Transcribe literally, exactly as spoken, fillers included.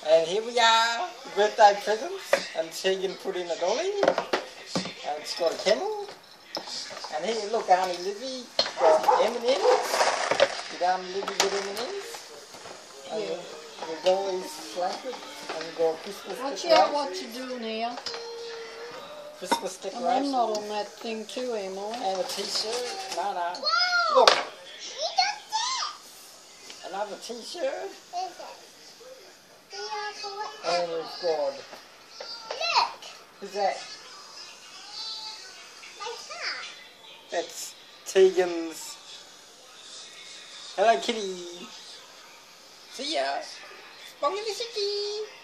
And here we are, birthday presents, and Tegan put in a dolly, and it's got a kennel. And here, look, Auntie Lizzie got M and M's. Did Auntie Lizzie get M and M's? And Yeah. the, the boys blankets, and we've got Christmas Watch decorations. out what you're doing here. Christmas And decorations. I'm not on that thing too, am I? And a t-shirt. No, no. Whoa! Look, You got this! another t-shirt. Is it? We are collecting. And we've got, Look! who's that? My cat. That's Tegan's. Hello, kitty. See ya. Spong in the city.